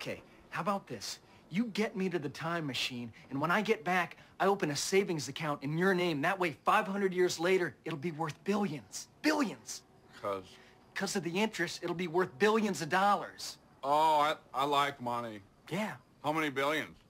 Okay, how about this? You get me to the time machine, and when I get back, I open a savings account in your name. That way, 500 years later, it'll be worth billions. Billions. Cause? Because of the interest, it'll be worth billions of dollars. Oh, I like money. Yeah. How many billions?